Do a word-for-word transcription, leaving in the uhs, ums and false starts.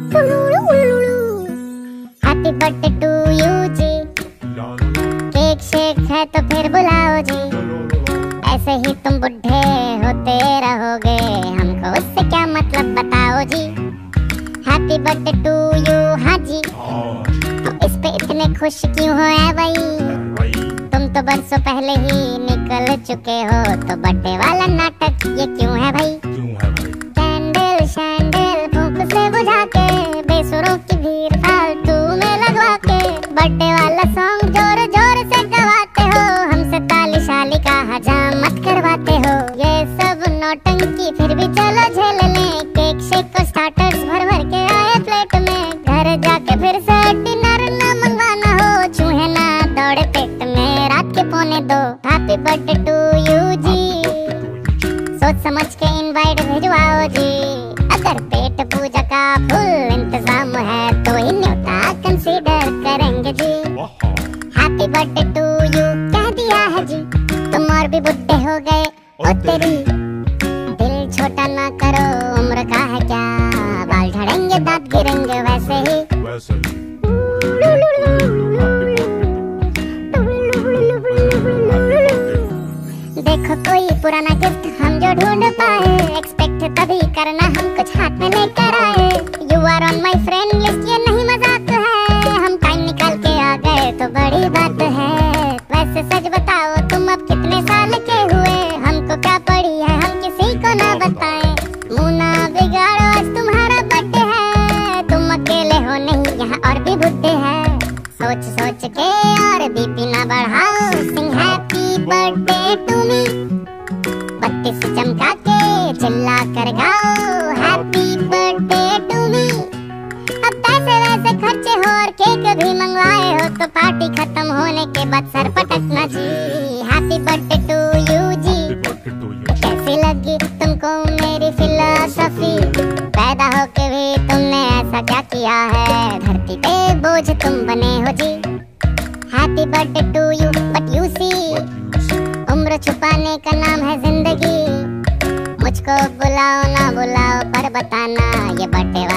Happy birthday to you जी, cake shake है तो फिर बुलाओ जी। ऐसे ही तुम बुढ़े होते रहोगे, हमको उससे क्या मतलब बताओ जी। हैप्पी बर्थडे टू यू, हाँ जी। तो इस पे इतने खुश क्यों हो ऐ भाई, तुम तो बरसों पहले ही निकल चुके हो, तो बर्थडे वाला नाटक ये क्यों है भाई। कैंडल शैंडल फूंक से बुझा के, बेसुरों की भीड़ फालतू में लगवा के, बर्थडे वाला सॉन्ग जोर जोर से गवाते हो, हमसे ताली शाली का हजामत करवाते हो। ये सब नौटंकी फिर भी चलो झेल लें, केक शेक को स्टार्टर्स भर भर के आए प्लेट में, घर जाके फिर से डिनर ना मंगवाना हो, चूहे ना दौड़े पेट में रात के पौने दो। हैप्पी बर्थडे टू यू जी, सोच समझ के इनवाइट भिजवाओ जी। अगर पेट पूजा का फुल इंतजाम है तो ही न्योता कंसीडर करेंगे जी। हैप्पी बर्थडे टू यू कह दिया है जी, तुम और भी बुढ़े हो गए ओ तेरी। दिल छोटा ना करो, उम्र का है क्या, बाल झड़ेंगे दांत गिरेंगे वैसे ही। देखो कोई पुराना गिफ्ट हम जो ढूंढ पाए, एक्सपेक्ट तभी करना हम कुछ हाथ में लेकर आए। You are on my friend list, ये नहीं मजाक है, हम टाइम निकाल के आ गए तो बड़ी बात है। वैसे सच बताओ तुम अब कितने साल के हुए, हमको क्या पड़ी है हम किसी को ना बताएं। मुँह ना बिगाड़ो आज तुम्हारा बर्थडे है, तुम अकेले हो नहीं यहाँ और भी बुड्ढे हैं। सोच सोच के और बीपी ना बढ़ाओ, sing happy birthday to me, बत्ती से चमका के चिल्ला कर गाओ हैप्पी बर्थडे टू मी। अब पैसे वैसे खर्चे हो और केक भी मंगवाए हो, तो पार्टी खत्म होने के बाद सर पटकना जी। हैप्पी बर्थडे टू यू जी, कैसी लगी तुमको मेरी फिलॉसफी, पैदा होके भी तुमने ऐसा क्या किया है, धरती पे बोझ तुम बने हो जी। Happy birthday to you but you see, उम्र छुपाने का नाम है जिंदगी, मुझको बुलाओ ना बुलाओ पर बताना ये बर्थडे